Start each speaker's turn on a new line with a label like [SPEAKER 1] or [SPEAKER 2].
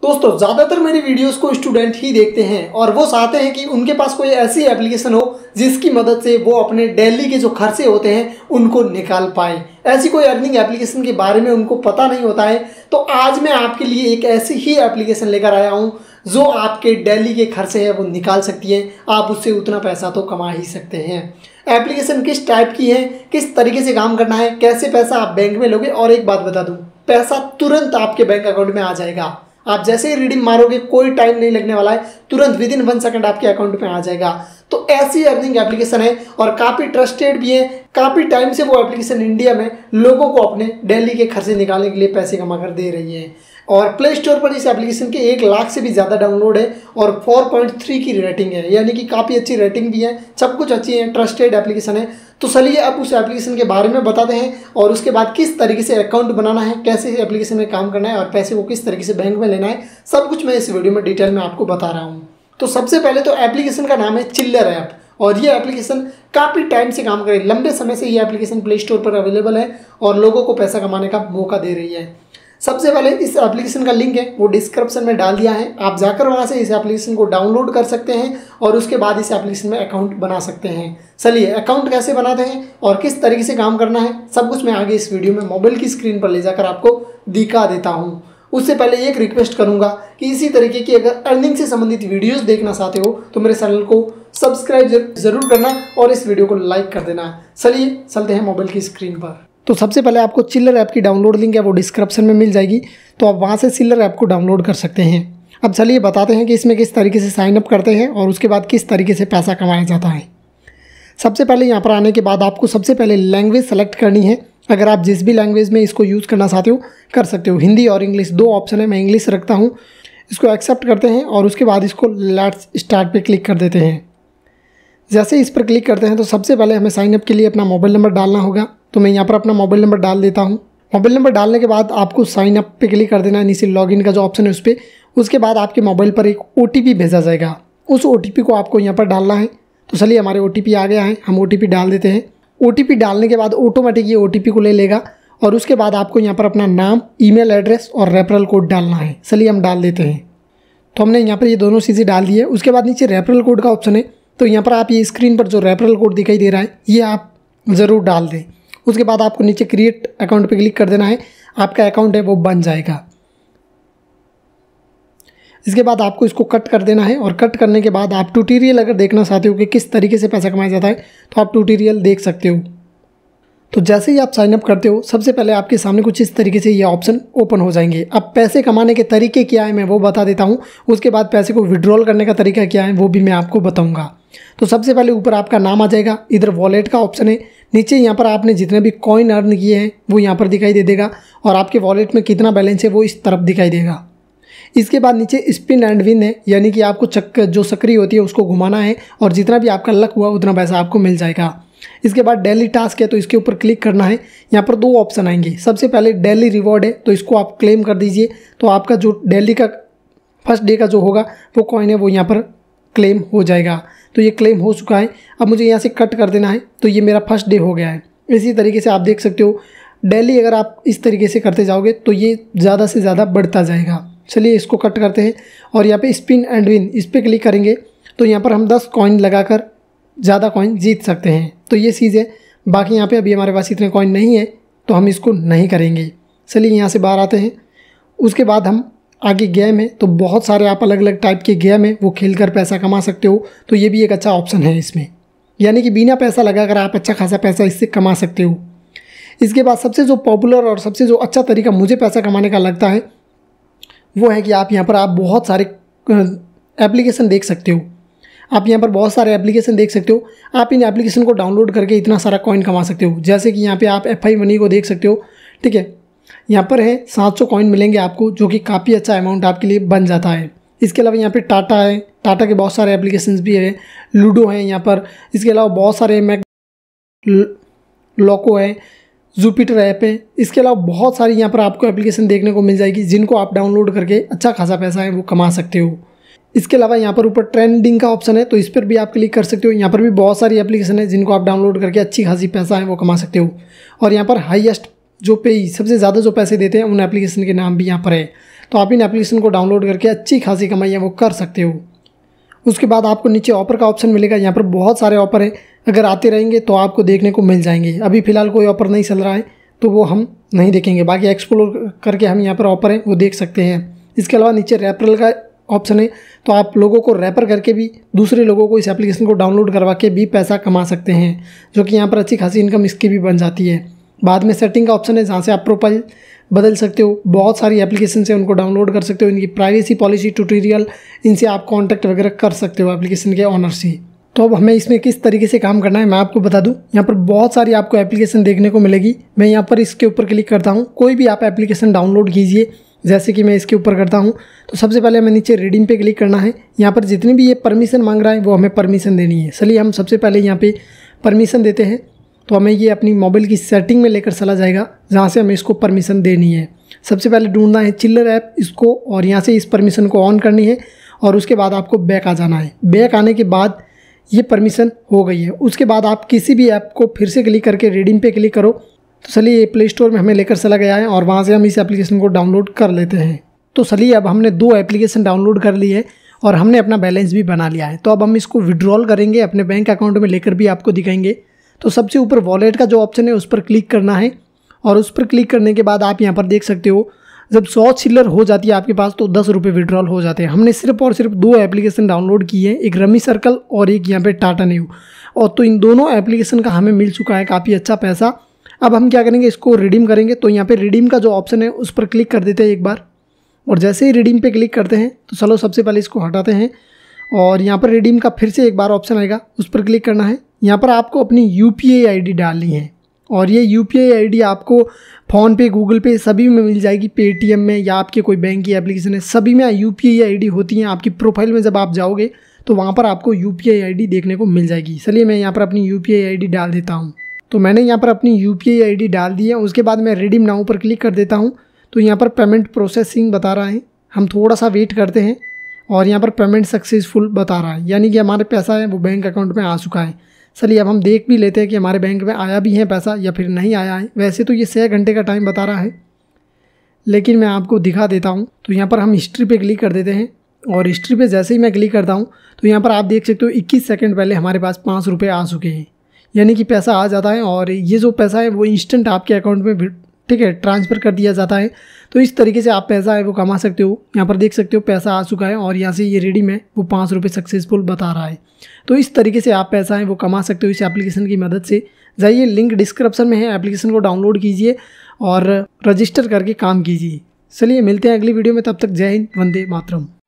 [SPEAKER 1] दोस्तों ज़्यादातर मेरी वीडियोस को स्टूडेंट ही देखते हैं और वो चाहते हैं कि उनके पास कोई ऐसी एप्लीकेशन हो जिसकी मदद से वो अपने डेली के जो खर्चे होते हैं उनको निकाल पाए। ऐसी कोई अर्निंग एप्लीकेशन के बारे में उनको पता नहीं होता है, तो आज मैं आपके लिए एक ऐसी ही एप्लीकेशन लेकर आया हूँ जो आपके डेली के खर्चे हैं वो निकाल सकती है। आप उससे उतना पैसा तो कमा ही सकते हैं। एप्लीकेशन किस टाइप की है, किस तरीके से काम करना है, कैसे पैसा आप बैंक में लोगे, और एक बात बता दूँ, पैसा तुरंत आपके बैंक अकाउंट में आ जाएगा। आप जैसे ही रीडिंग मारोगे कोई टाइम नहीं लगने वाला है, तुरंत विदिन 1 सेकंड आपके अकाउंट में आ जाएगा। तो ऐसी अर्निंग एप्लीकेशन है और काफ़ी ट्रस्टेड भी है। काफ़ी टाइम से वो एप्लीकेशन इंडिया में लोगों को अपने डेली के खर्चे निकालने के लिए पैसे कमा कर दे रही है। और प्ले स्टोर पर इस एप्लीकेशन के 1 लाख से भी ज़्यादा डाउनलोड है और 4.3 की रेटिंग है, यानी कि काफ़ी अच्छी रेटिंग भी है। सब कुछ अच्छी है, ट्रस्टेड एप्लीकेशन है। तो चलिए अब उस एप्लीकेशन के बारे में बताते हैं और उसके बाद किस तरीके से अकाउंट बनाना है, कैसे एप्लीकेशन में काम करना है और पैसे को किस तरीके से बैंक में लेना है, सब कुछ मैं इस वीडियो में डिटेल में आपको बता रहा हूँ। तो सबसे पहले तो एप्लीकेशन का नाम है चिल्लर ऐप और ये एप्लीकेशन काफ़ी टाइम से काम कर रही है। लंबे समय से ये एप्लीकेशन प्ले स्टोर पर अवेलेबल है और लोगों को पैसा कमाने का मौका दे रही है। सबसे पहले इस एप्लीकेशन का लिंक है वो डिस्क्रिप्शन में डाल दिया है, आप जाकर वहाँ से इस एप्लीकेशन को डाउनलोड कर सकते हैं और उसके बाद इस एप्लीकेशन में अकाउंट बना सकते हैं। चलिए अकाउंट कैसे बनाते हैं और किस तरीके से काम करना है सब कुछ मैं आगे इस वीडियो में मोबाइल की स्क्रीन पर ले जाकर आपको दिखा देता हूँ। उससे पहले एक रिक्वेस्ट करूँगा कि इसी तरीके की अगर अर्निंग से संबंधित वीडियोज़ देखना चाहते हो तो मेरे चैनल को सब्सक्राइब जरूर करना और इस वीडियो को लाइक कर देना। चलिए चलते हैं मोबाइल की स्क्रीन पर। तो सबसे पहले आपको चिल्लर ऐप की डाउनलोड लिंक है वो डिस्क्रिप्शन में मिल जाएगी, तो आप वहाँ से चिल्लर ऐप को डाउनलोड कर सकते हैं। अब चलिए बताते हैं कि इसमें किस तरीके से साइन अप करते हैं और उसके बाद किस तरीके से पैसा कमाया जाता है। सबसे पहले यहाँ पर आने के बाद आपको सबसे पहले लैंग्वेज सेलेक्ट करनी है। अगर आप जिस भी लैंग्वेज में इसको यूज़ करना चाहते हो कर सकते हो। हिंदी और इंग्लिश 2 ऑप्शन है, मैं इंग्लिश रखता हूँ। इसको एक्सेप्ट करते हैं और उसके बाद इसको लेट्स स्टार्ट पे क्लिक कर देते हैं। जैसे इस पर क्लिक करते हैं तो सबसे पहले हमें साइन अप के लिए अपना मोबाइल नंबर डालना होगा, तो मैं यहाँ पर अपना मोबाइल नंबर डाल देता हूँ। मोबाइल नंबर डालने के बाद आपको साइन अप पे क्लिक कर देना है, नीचे लॉगिन का जो ऑप्शन है उस पर। उसके बाद आपके मोबाइल पर एक OTP भेजा जाएगा, उस OTP को आपको यहाँ पर डालना है। तो चलिए हमारे OTP आ गया है, हम OTP डाल देते हैं। OTP डालने के बाद ऑटोमेटिक ये OTP को ले लेगा और उसके बाद आपको यहाँ पर अपना नाम, ईमेल एड्रेस और रेफरल कोड डालना है। चलिए हम डाल देते हैं। तो हमने यहाँ पर ये दोनों चीज़ें डाल दी है। उसके बाद नीचे रेफरल कोड का ऑप्शन है, तो यहाँ पर आप ये स्क्रीन पर जो रेफरल कोड दिखाई दे रहा है ये आप ज़रूर डाल दें। उसके बाद आपको नीचे क्रिएट अकाउंट पे क्लिक कर देना है, आपका अकाउंट है वो बन जाएगा। इसके बाद आपको इसको कट कर देना है और कट करने के बाद आप ट्यूटोरियल अगर देखना चाहते हो कि किस तरीके से पैसा कमाया जाता है तो आप ट्यूटोरियल देख सकते हो। तो जैसे ही आप साइन अप करते हो सबसे पहले आपके सामने कुछ इस तरीके से ये ऑप्शन ओपन हो जाएंगे। अब पैसे कमाने के तरीके क्या है मैं वो बता देता हूँ, उसके बाद पैसे को विड्रॉल करने का तरीका क्या है वो भी मैं आपको बताऊँगा। तो सबसे पहले ऊपर आपका नाम आ जाएगा, इधर वॉलेट का ऑप्शन है, नीचे यहाँ पर आपने जितने भी कॉइन अर्न किए हैं वो यहाँ पर दिखाई दे देगा और आपके वॉलेट में कितना बैलेंस है वो इस तरफ दिखाई देगा। इसके बाद नीचे स्पिन एंड विन है, यानी कि आपको जो सक्रिय होती है उसको घुमाना है और जितना भी आपका लक हुआ उतना पैसा आपको मिल जाएगा। इसके बाद डेली टास्क है तो इसके ऊपर क्लिक करना है। यहाँ पर 2 ऑप्शन आएंगे। सबसे पहले डेली रिवॉर्ड है तो इसको आप क्लेम कर दीजिए, तो आपका जो डेली का फर्स्ट डे का जो होगा वो कॉइन है वो यहाँ पर क्लेम हो जाएगा। तो ये क्लेम हो चुका है। अब मुझे यहाँ से कट कर देना है, तो ये मेरा फर्स्ट डे हो गया है। इसी तरीके से आप देख सकते हो डेली अगर आप इस तरीके से करते जाओगे तो ये ज़्यादा से ज़्यादा बढ़ता जाएगा। चलिए इसको कट करते हैं और यहाँ पे स्पिन एंड विन इस पर क्लिक करेंगे तो यहाँ पर हम 10 कॉइन लगाकर ज़्यादा कॉइन जीत सकते हैं। तो ये चीज़ है। बाकी यहाँ पे अभी हमारे पास इतने कॉइन नहीं है तो हम इसको नहीं करेंगे। चलिए यहाँ से बाहर आते हैं। उसके बाद हम आगे गेम है, तो बहुत सारे आप अलग अलग टाइप के गेम है वो खेल कर पैसा कमा सकते हो, तो ये भी एक अच्छा ऑप्शन है इसमें, यानी कि बिना पैसा लगाकर आप अच्छा खासा पैसा इससे कमा सकते हो। इसके बाद सबसे जो पॉपुलर और सबसे जो अच्छा तरीका मुझे पैसा कमाने का लगता है वो है कि आप यहाँ पर आप बहुत सारे एप्लीकेशन देख सकते हो। आप यहाँ पर बहुत सारे एप्लीकेशन देख सकते हो। आप इन एप्लीकेशन को डाउनलोड करके इतना सारा कॉइन कमा सकते हो। जैसे कि यहाँ पे आप FI मनी को देख सकते हो, ठीक है। यहाँ पर है 700 कॉइन मिलेंगे आपको, जो कि काफ़ी अच्छा अमाउंट आपके लिए बन जाता है। इसके अलावा यहाँ पे टाटा है, टाटा के बहुत सारे एप्लीकेशंस भी है, लूडो है यहाँ पर। इसके अलावा बहुत सारे लोको है, जुपिटर ऐप है। इसके अलावा बहुत सारी यहाँ पर आपको एप्लीकेशन देखने को मिल जाएगी जिनको आप डाउनलोड करके अच्छा खासा पैसा है वो कमा सकते हो। इसके अलावा यहाँ पर ऊपर ट्रेंडिंग का ऑप्शन है तो इस पर भी आप क्लिक कर सकते हो। यहाँ पर भी बहुत सारी एप्लीकेशन है जिनको आप डाउनलोड करके अच्छी खासी पैसा है वो कमा सकते हो। और यहाँ पर हाईएस्ट जो पे सबसे ज़्यादा जो पैसे देते हैं उन एप्लीकेशन के नाम भी यहाँ पर है। तो आप इन एप्लीकेशन को डाउनलोड करके अच्छी खासी कमाई है वो कर सकते हो। उसके बाद आपको नीचे ऑफर का ऑप्शन मिलेगा। यहाँ पर बहुत सारे ऑफर हैं, अगर आते रहेंगे तो आपको देखने को मिल जाएंगे। अभी फ़िलहाल कोई ऑफर नहीं चल रहा है तो वो हम नहीं देखेंगे, बाकी एक्सप्लोर करके हम यहाँ पर ऑफर है वो देख सकते हैं। इसके अलावा नीचे रेफरल का ऑप्शन है, तो आप लोगों को रेफर करके भी दूसरे लोगों को इस एप्लीकेशन को डाउनलोड करवा के भी पैसा कमा सकते हैं, जो कि यहाँ पर अच्छी खासी इनकम इसकी भी बन जाती है। बाद में सेटिंग का ऑप्शन है, जहाँ से आप प्रोफाइल बदल सकते हो। बहुत सारी एप्लीकेशन से उनको डाउनलोड कर सकते हो। इनकी प्राइवेसी पॉलिसी ट्यूटोरियल, इनसे आप कॉन्टैक्ट वगैरह कर सकते हो एप्लीकेशन के ऑनर से। तो अब हमें इसमें किस तरीके से काम करना है मैं आपको बता दूं। यहाँ पर बहुत सारी आपको एप्लीकेशन देखने को मिलेगी। मैं यहाँ पर इसके ऊपर क्लिक करता हूँ, कोई भी आप एप्लीकेशन डाउनलोड कीजिए। जैसे कि मैं इसके ऊपर करता हूँ तो सबसे पहले हमें नीचे रिडीम पे क्लिक करना है। यहाँ पर जितनी भी ये परमिशन मांग रहा है वो हमें परमिशन देनी है। चलिए हम सबसे पहले यहाँ पे परमिशन देते हैं, तो हमें ये अपनी मोबाइल की सेटिंग में लेकर चला जाएगा, जहाँ से हमें इसको परमिशन देनी है। सबसे पहले ढूंढना है चिल्लर ऐप इसको, और यहाँ से इस परमिशन को ऑन करनी है, और उसके बाद आपको बैक आ जाना है। बैक आने के बाद ये परमिशन हो गई है। उसके बाद आप किसी भी ऐप को फिर से क्लिक करके रिडीम पे क्लिक करो। तो चलिए ये प्ले स्टोर में हमें लेकर चला गया है, और वहाँ से हम इस एप्लीकेशन को डाउनलोड कर लेते हैं। तो चलिए अब हमने 2 एप्लीकेशन डाउनलोड कर ली है और हमने अपना बैलेंस भी बना लिया है। तो अब हम इसको विड्रॉल करेंगे, अपने बैंक अकाउंट में लेकर भी आपको दिखाएंगे। तो सबसे ऊपर वॉलेट का जो ऑप्शन है उस पर क्लिक करना है, और उस पर क्लिक करने के बाद आप यहाँ पर देख सकते हो जब 100 चिल्लर हो जाती है आपके पास तो 10 रुपये विड्रॉल हो जाते हैं। हमने सिर्फ और सिर्फ 2 एप्लीकेशन डाउनलोड की है, एक रमी सर्कल और एक यहाँ पे टाटा न्यू, और तो इन दोनों एप्लीकेशन का हमें मिल चुका है काफ़ी अच्छा पैसा। अब हम क्या करेंगे, इसको रिडीम करेंगे। तो यहाँ पे रिडीम का जो ऑप्शन है उस पर क्लिक कर देते हैं एक बार, और जैसे ही रिडीम पे क्लिक करते हैं तो चलो सबसे पहले इसको हटाते हैं, और यहाँ पर रिडीम का फिर से एक बार ऑप्शन आएगा, उस पर क्लिक करना है। यहाँ पर आपको अपनी UPI ID डालनी है, और ये UPI ID आपको फ़ोनपे, गूगल पे सभी में मिल जाएगी। पेटीएम में या आपके कोई बैंक की एप्लीकेशन है सभी में UPI ID होती हैं। आपकी प्रोफाइल में जब आप जाओगे तो वहाँ पर आपको UPI ID देखने को मिल जाएगी। चलिए मैं यहाँ पर अपनी UPI ID डाल देता हूँ। तो मैंने यहाँ पर अपनी UPI ID डाल दी है। उसके बाद मैं रिडीम नाउ पर क्लिक कर देता हूँ। तो यहाँ पर पेमेंट प्रोसेसिंग बता रहा है, हम थोड़ा सा वेट करते हैं, और यहाँ पर पेमेंट सक्सेसफुल बता रहा है, यानी कि हमारे पैसा है वो बैंक अकाउंट में आ चुका है। चलिए अब हम देख भी लेते हैं कि हमारे बैंक में आया भी है पैसा या फिर नहीं आया है। वैसे तो ये 6 घंटे का टाइम बता रहा है, लेकिन मैं आपको दिखा देता हूँ। तो यहाँ पर हम हिस्ट्री पे क्लिक कर देते हैं, और हिस्ट्री पे जैसे ही मैं क्लिक करता हूँ तो यहाँ पर आप देख सकते हो 21 सेकंड पहले हमारे पास 5 रुपये आ चुके हैं, यानी कि पैसा आ जाता है। और ये जो पैसा है वो इंस्टेंट आपके अकाउंट में ठीक है ट्रांसफ़र कर दिया जाता है। तो इस तरीके से आप पैसा है वो कमा सकते हो। यहाँ पर देख सकते हो पैसा आ चुका है, और यहाँ से ये रिडीम है वो 5 रुपये सक्सेसफुल बता रहा है। तो इस तरीके से आप पैसा है वो कमा सकते हो इस एप्लीकेशन की मदद से। जाइए लिंक डिस्क्रिप्शन में है, एप्लीकेशन को डाउनलोड कीजिए और रजिस्टर करके काम कीजिए। चलिए मिलते हैं अगली वीडियो में, तब तक जय हिंद, वंदे मातरम।